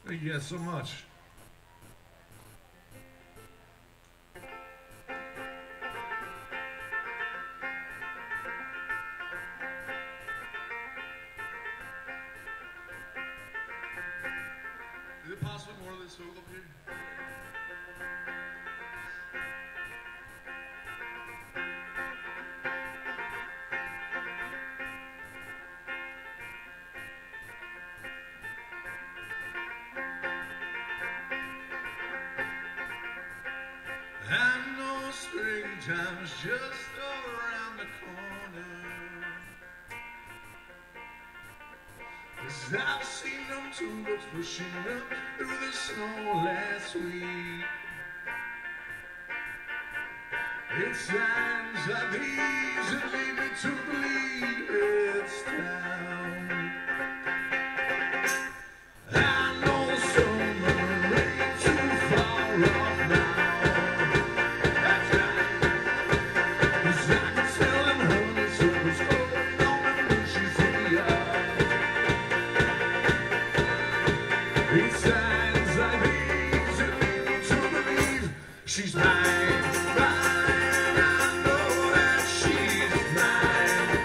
Thank you guys so much. Is it possible more of this hook up here? I know springtime's just around the corner, 'cause I've seen them tulips pushing up through the snow last week. It's signs like these that lead me to believe it's time. I know summer ain't too far off now. She's mine, mine, I know that she's mine.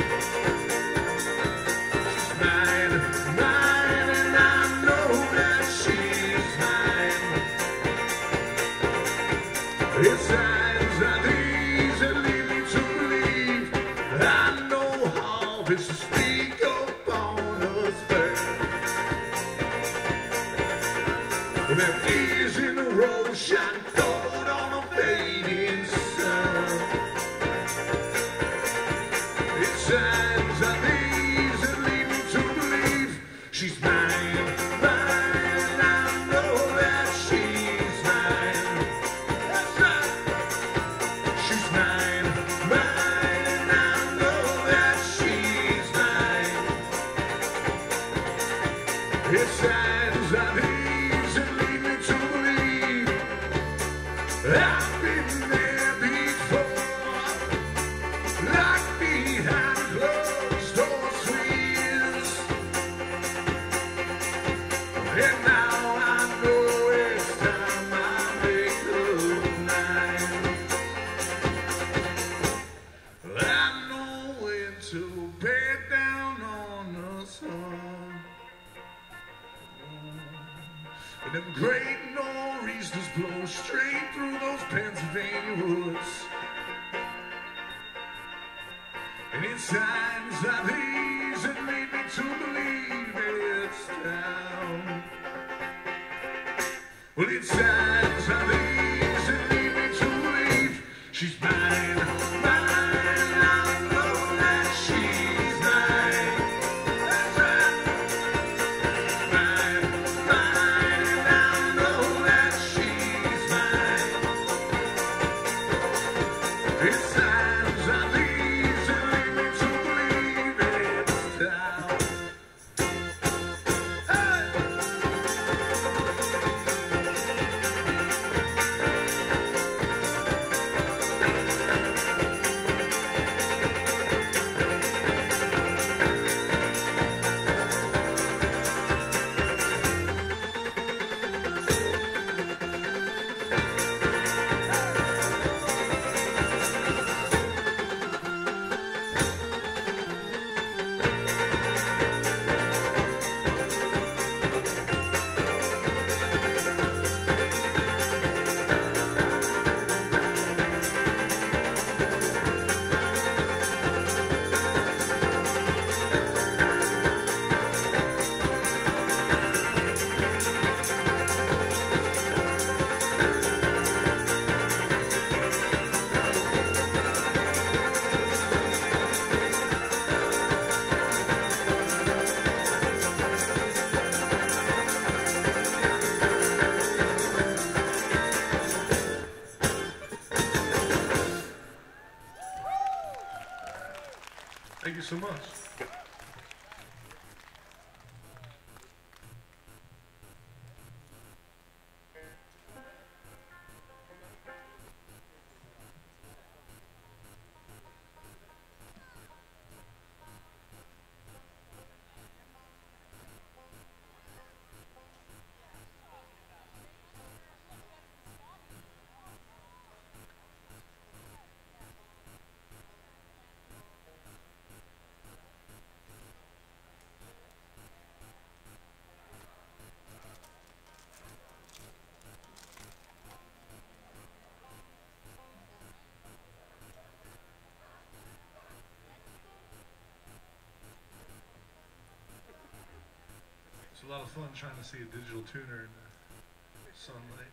She's mine, mine, and I know that she's mine. It's signs like these that lead me to believe I know how this to speak upon us first. Them days in the road shine cold on a fading sun. It's signs like these that lead me to believe she's mine, mine, and I know that she's mine. That's right. She's mine, mine, and I know that she's mine. It's signs like these that lead me to believe I've been there before, like behind closed door screens, and now I know it's time I make up mine. I know when to bear down on the sun, and them great nor'easters blow straight through those Pennsylvania woods. And it's signs like these that lead me to believe it's time. Well, it's signs like these that lead me to believe she's mine, mine, I know that she's mine. That's right. Mine, mine, and I know that she's mine. It's signs like these that lead me to believe it's time. Hey! Thank you so much. It's a lot of fun trying to see a digital tuner in the sunlight.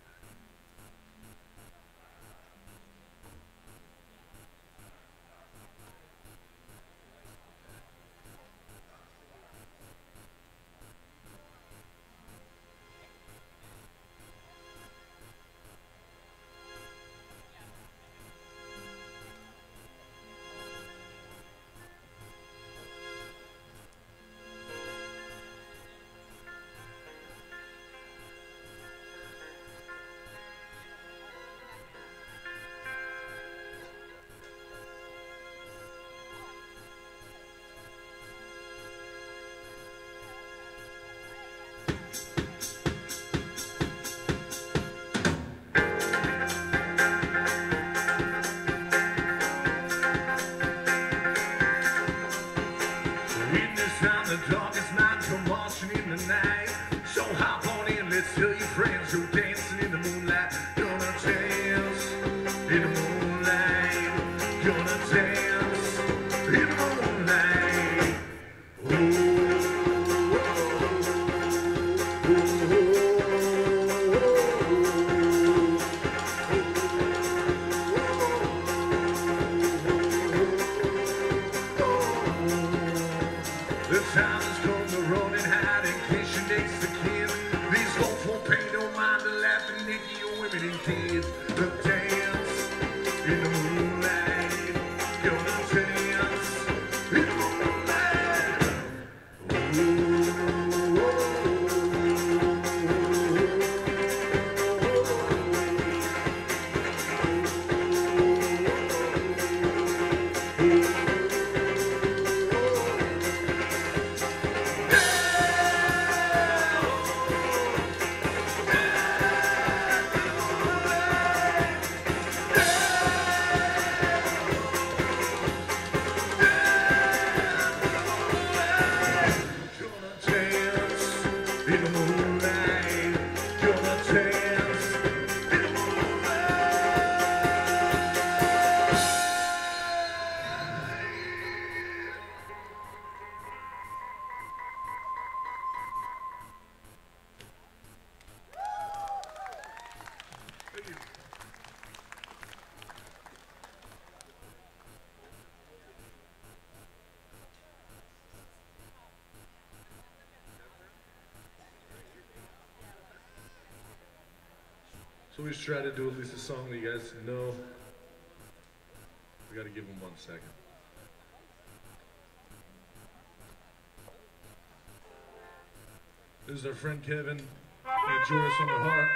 So we just try to do at least a song that you guys know. We gotta give them 1 second. This is our friend Kevin. He joined us on the heart.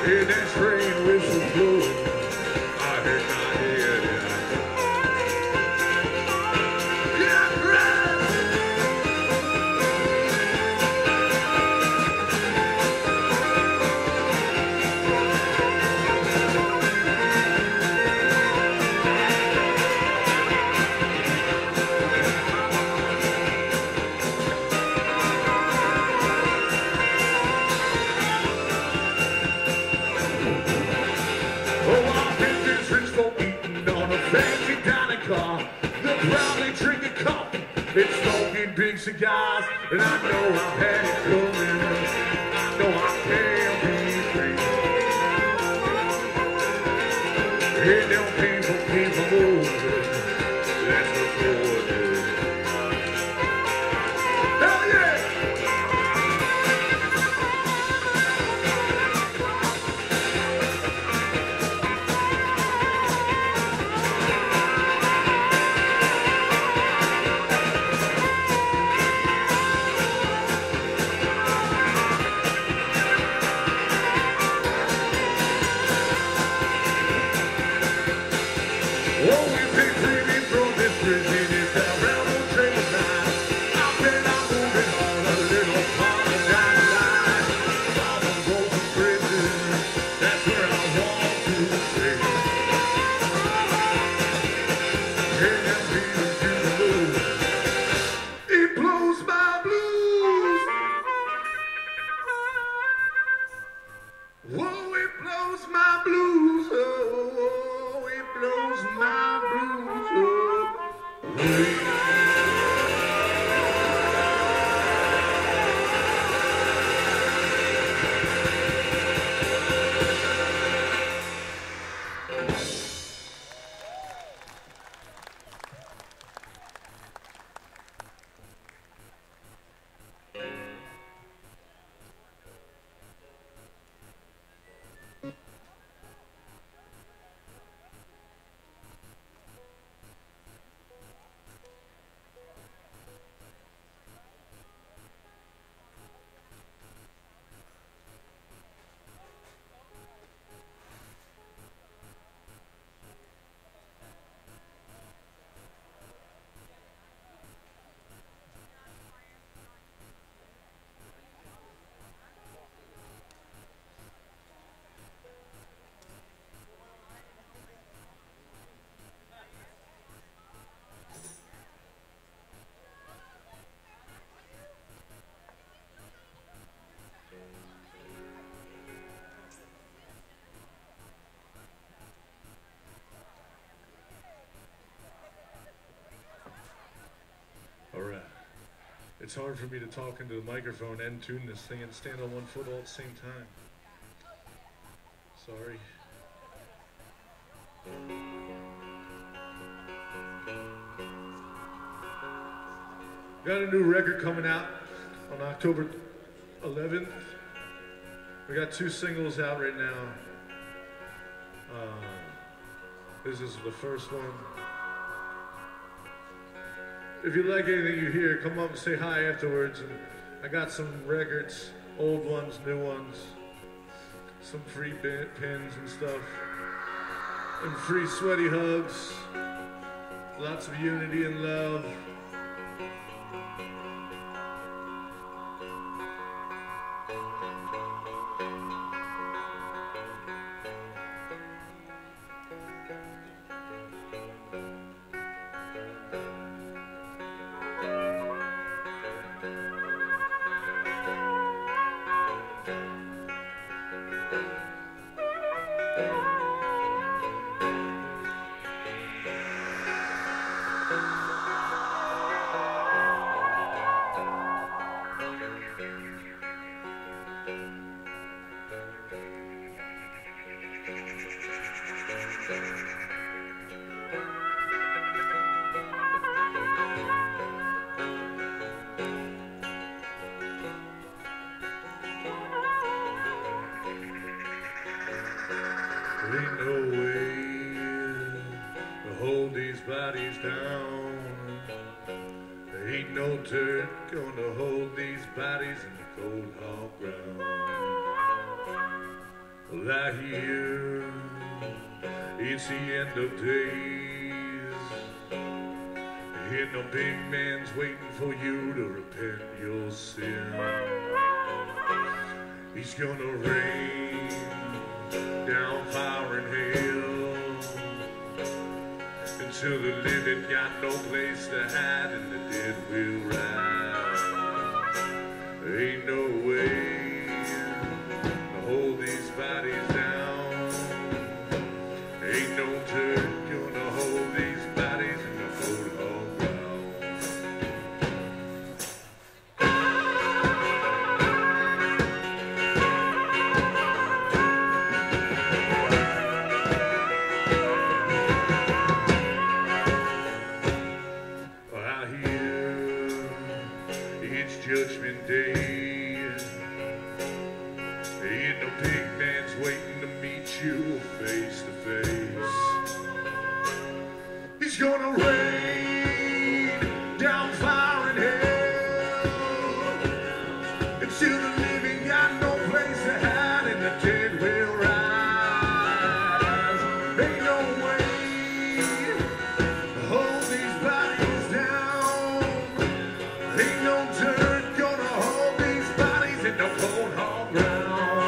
Hear that train whistle blow. I hit my head. Yeah, right. Fancy dining car, the proudly drinking coffee, it's smoking big cigars, and I know I've had it coming. I know I can't be free. Hear them people keep moving. That's the Lord is. Hell yeah! It's hard for me to talk into the microphone and tune this thing and stand on one foot all at the same time. Sorry. Got a new record coming out on October 11th. We got 2 singles out right now. This is the first one. If you like anything you hear, come up and say hi afterwards. And I got some records, old ones, new ones, some free pins and stuff, and free sweaty hugs, lots of unity and love. Ain't no way to hold these bodies down. There ain't no dirt gonna hold these bodies in the cold hard ground. Well, I hear it's the end of days, and the big man's waiting for you to repent your sin. He's gonna rain down fire and hail until the living got no place to hide and the dead will rise. Ain't no way to hold these bodies down. Ain't no dirt gonna hold these bodies in the cold hard ground. I hear it's Judgment Day, and the big man's waiting to meet you face to face. He's gonna rain down fire and hell until the living got no place to hide and the dead will rise. Ain't no way to hold these bodies down. Ain't no dirt gonna hold these bodies in the cold hard ground.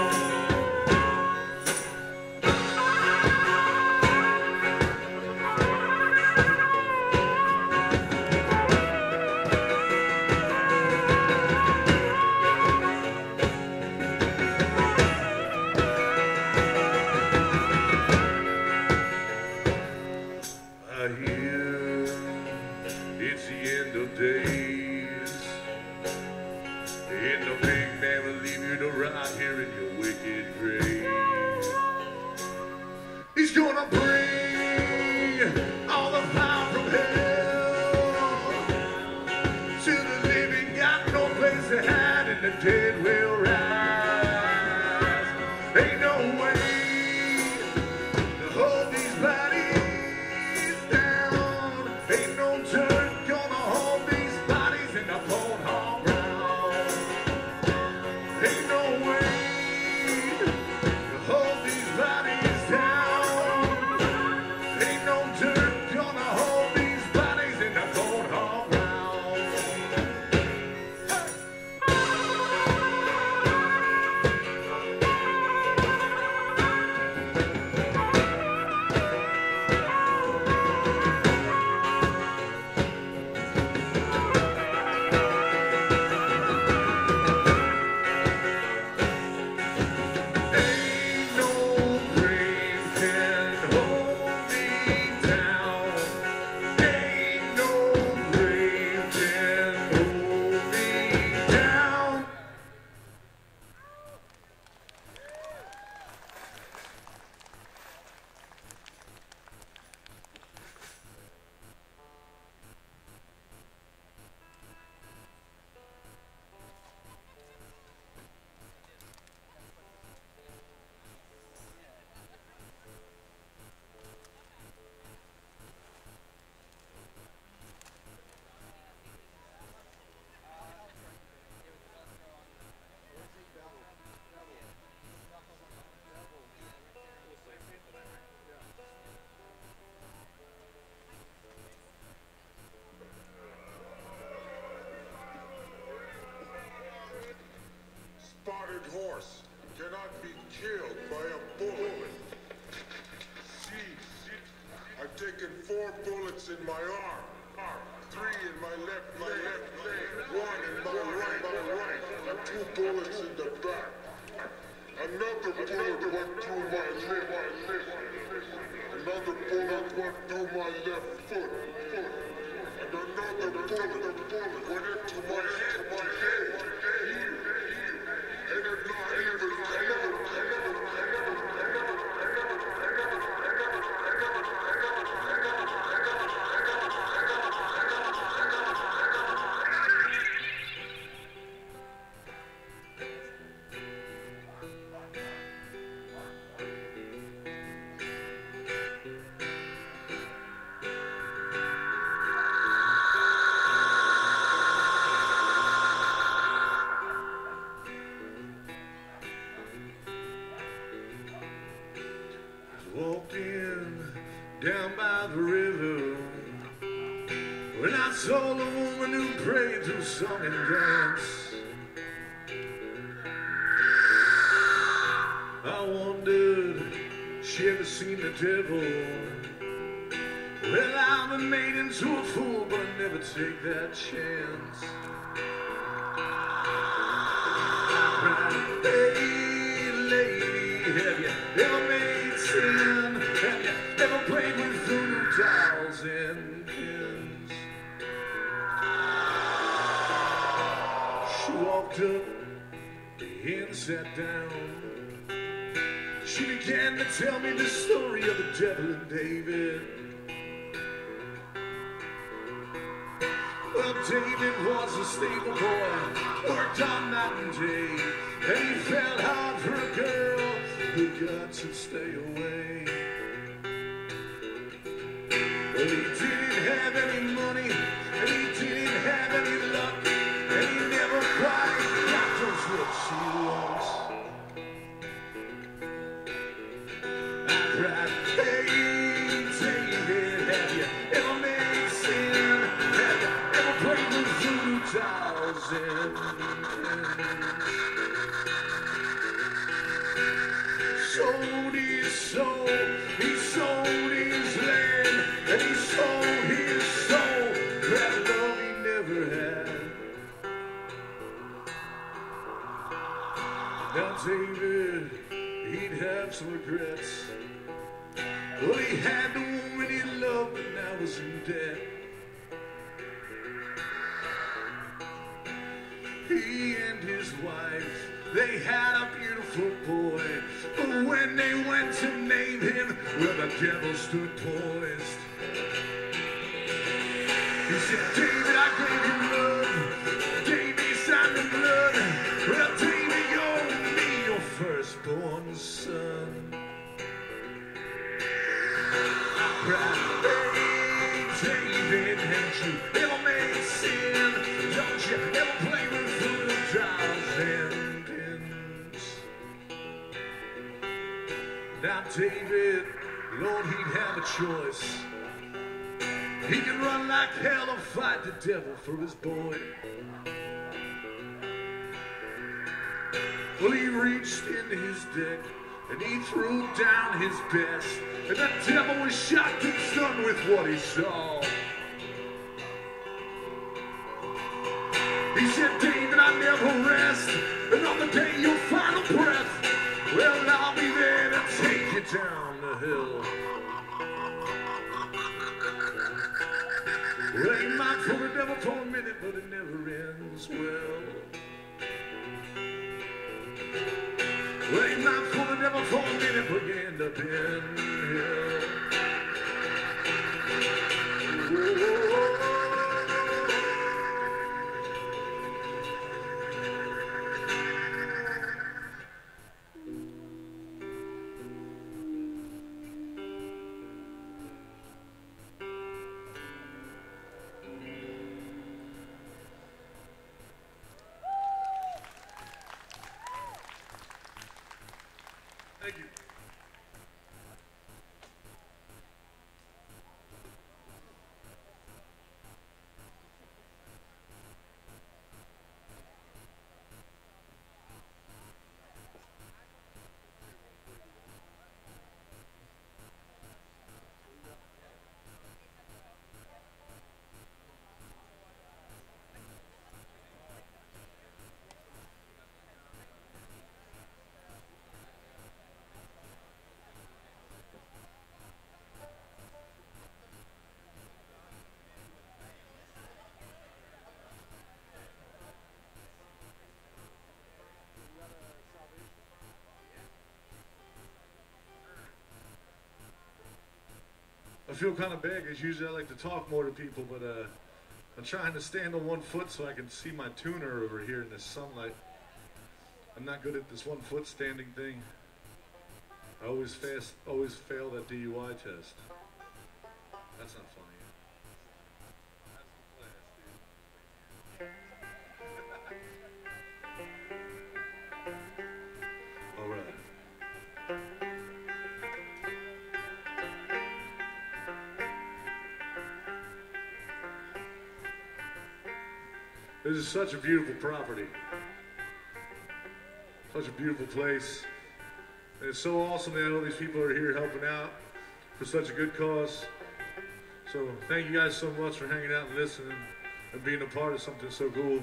I hear it's the end of days, and the big man will leave you to rot here in your wicked grave. He's gonna bring all the power from hell till the living got no place to hide and the dead will rise. Ain't no way to hold these bodies down. Ain't no dirt gonna hold these bodies in the cold hard ground. Ain't no way to hold these bodies down. Ain't no dirt gonna hold these bodies in the cold hard ground. Ain't no grave can hold me down. Ain't no grave can hold me down. Spotted horse cannot be killed by a bullet. See, I've taken 4 bullets in my arm, 3 in my left leg, 1 in my right, and 2 bullets in the back. Another bullet went through my lip. Another bullet went through my left foot. And another bullet went into my head. And it's not even Walking down by the river, when I saw a woman who prayed to song and dance, I wondered, she ever seen the devil? Well, I've been made into a fool, but I never take that chance. Hey, lady, have you ever made sin? Have you ever played with voodoo dolls and pins? She walked up and sat down. She began to tell me the story of the devil and David. Well, David was a stable boy, worked on night and day, and he felt hard for a girl who got to stay away. Well, he didn't have any money, and he didn't have any luck, and he never quite got those looks he wants. I cried, hey, David, have you ever made sin? Have you ever played with voodoo dolls and sold his soul, he sold his land, and he sold his soul for that love he never had. Now David, he'd have some regrets. Well, he had the woman he loved, but now was in debt. He and his wife, they had a beautiful boy, but when they went to name him, well, the devil stood poised. He said, David, I gave you love, David signed the blood, well, David, you're me, your firstborn son. I cried, hey, David, haven't you ever made sin? Don't you ever play with voodoo dolls and pins? Now David, Lord, he'd have a choice. He can run like hell or fight the devil for his boy. Well, he reached into his deck and he threw down his best, and the devil was shocked and stunned with what he saw. He said, David, I never rest, and on the day you'll final breath, well, I'll be there to take you down the hill. Well, ain't mine for the devil for a minute, but it never ends well. Well, ain't mine for the devil for a minute, but you end up in hell. Thank you. I feel kind of bad because usually I like to talk more to people, but I'm trying to stand on one foot so I can see my tuner over here in this sunlight. I'm not good at this 1 foot standing thing. I always fail that DUI test. That's not funny. All right. This is such a beautiful property. Such a beautiful place. And it's so awesome that all these people are here helping out for such a good cause. So thank you guys so much for hanging out and listening and being a part of something so cool.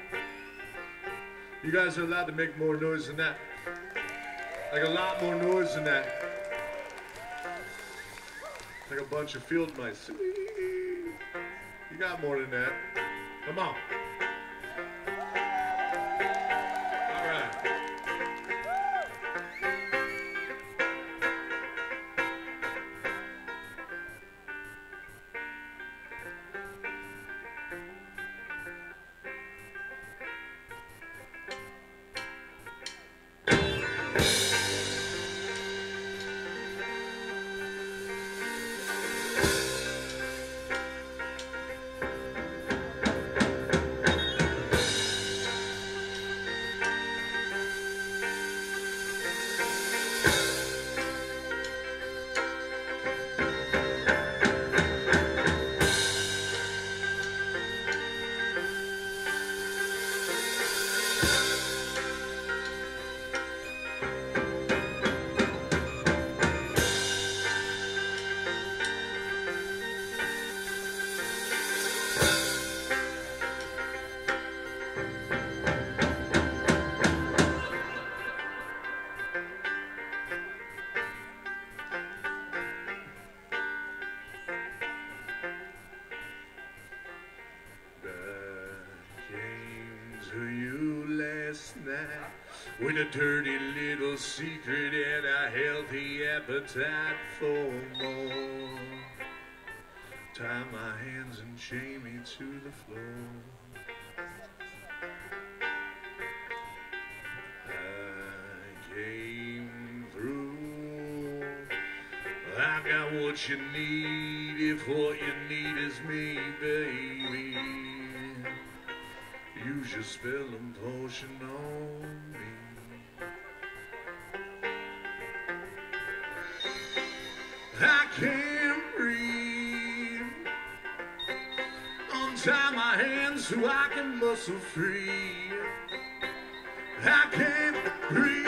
You guys are allowed to make more noise than that. Like a lot more noise than that. Like a bunch of field mice. You got more than that. Come on. All right. With a dirty little secret and a healthy appetite for more. Tie my hands and chain me to the floor. I came through. I got what you need if what you need is me, baby. Use your spell and potion on me. I can't breathe. Untie my hands so I can muscle free. I can't breathe.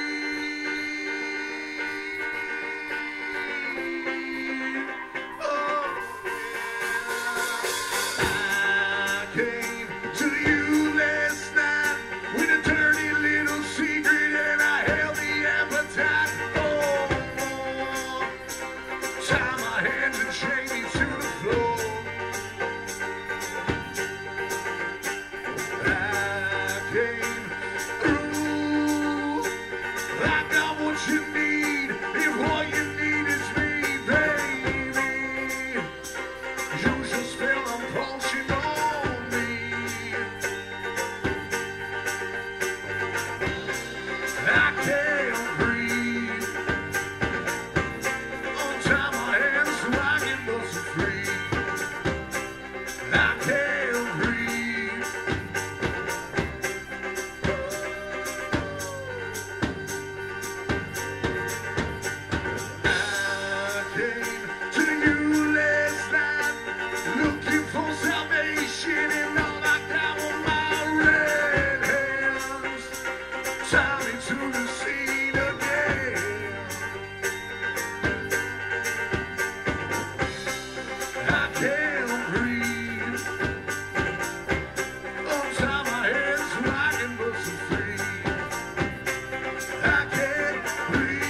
Oh, I came to you last night with a dirty little secret and a healthy appetite. Tie my hands and chain me to the floor. I came through. I got what you need if what you need is me, baby. Use your spell and potion on me. I can't breathe. Untie my hands so I can muscle free. I can't breathe. I came to you last night looking for salvation, and all I got were my red hands. Tie me to the scene again. I can't breathe. Untie my hands so I can muscle free. I can't breathe.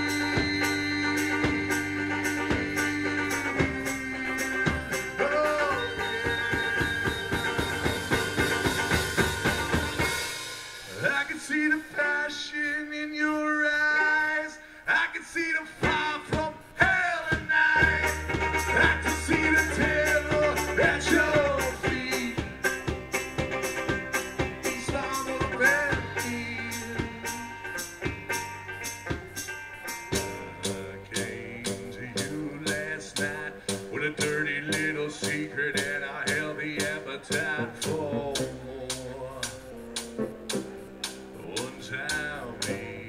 Oh, I can see the passion in your eyes. I can see the fire from hell at night. I can see the terror at your feet. He's found a remedy. I came to you last night with a dirty little secret and a healthy appetite for more. Untie me.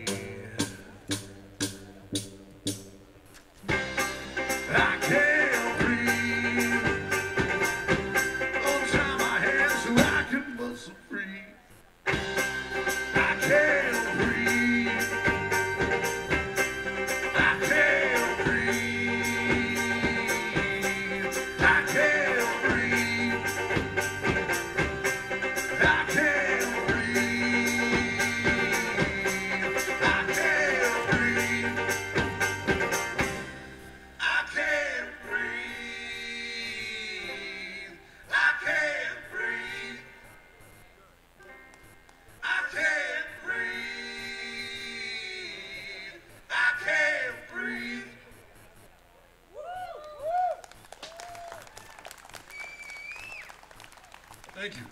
I can't breathe. Untie my hands so I can muscle Thank you.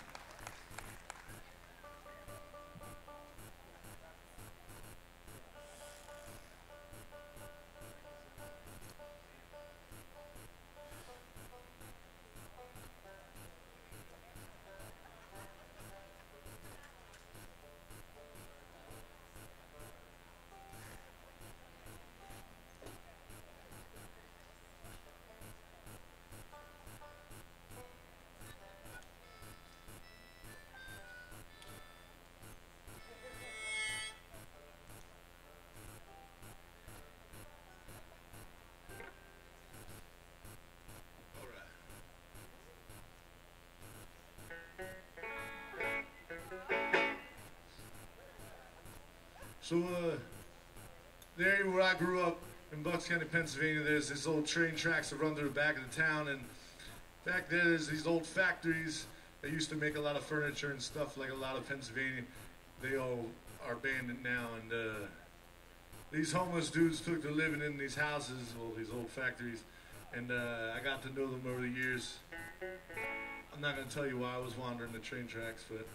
So, the area where I grew up in Bucks County, Pennsylvania, there's these old train tracks that run through the back of the town, and back there's these old factories that used to make a lot of furniture and stuff like a lot of Pennsylvania. They all are abandoned now, and these homeless dudes took to living in these houses, all these old factories, and I got to know them over the years. I'm not going to tell you why I was wandering the train tracks, but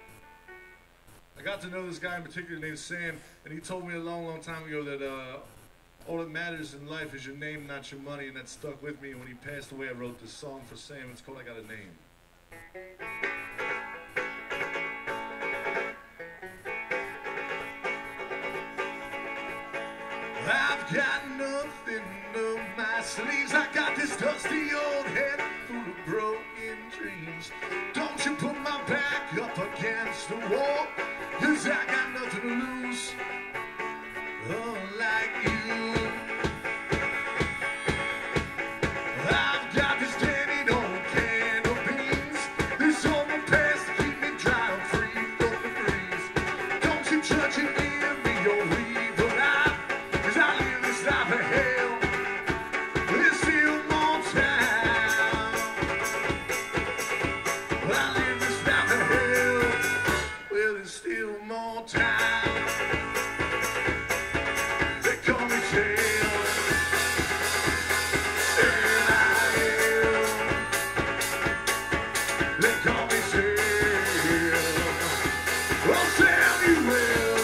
I got to know this guy in particular named Sam, and he told me a long, long time ago that all that matters in life is your name, not your money, and that stuck with me. And when he passed away, I wrote this song for Sam. It's called I Got a Name. I've got nothing up my sleeves. I got this dusty old head full of broken dreams. Don't you put my back up against the wall, 'cause I got nothing to lose, unlike you. I've got this dented old can of beans. This old past to keep me dry and free from the breeze. Don't you judge and give me your evil eye, 'cause I live this life of hell. There's still more time. I live this life of hell. Well, there's still more time. They call me Sam. Sam I am. They call me Sam. Oh, Samuel.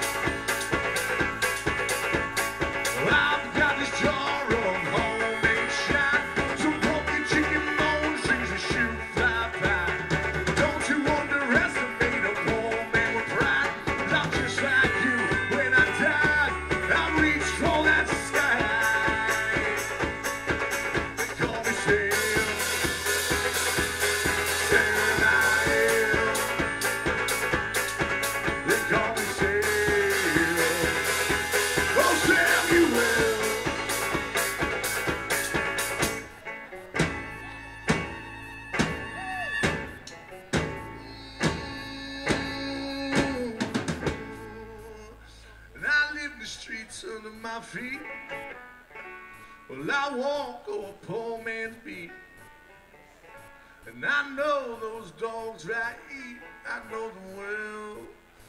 I've got this jar of homemade shine, some broken chicken bones, strings of shoot fly pie. Don't you underestimate a poor man with pride, 'cause I'm just like you. When I die, I'll reach for that sky. They call me Sam. Sam I am. They call me Sam. Oh, Samuel. And I live in the streets under my feet. Well, I walk a poor man's beat. And I know those dogs I eat, I know them well.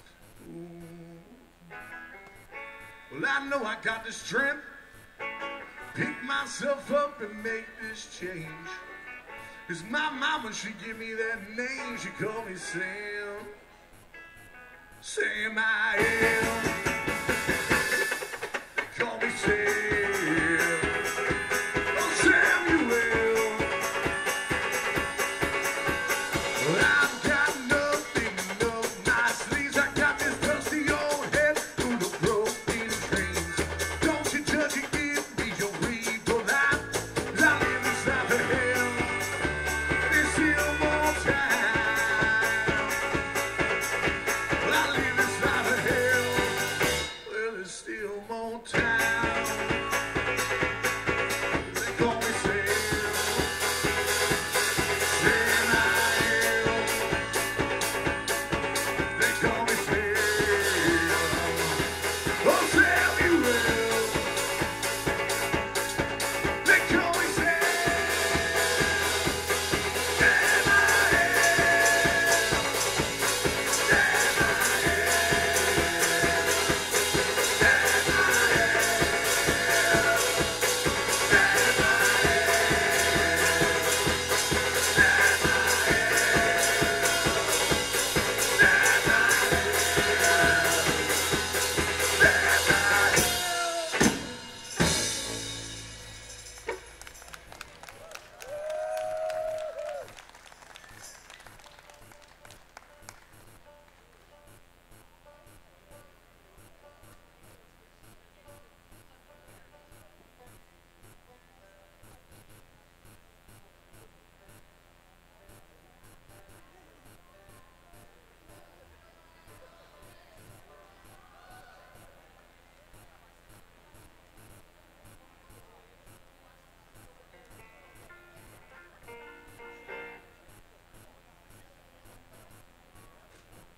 Ooh. Well, I know I got the strength, pick myself up and make this change. 'Cause my mama, she give me that name, she call me Sam. Sam I am. They call me Sam. Oh, Samuel. Well, I've got nothing up my sleeves. I got this dusty old head full of broken dreams. Don't you judge and give me your evil life, 'cause I live this life of hell. There's still more time. Well, I live this life of hell.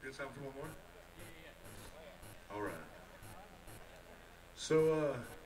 Good time for one more? All right. So,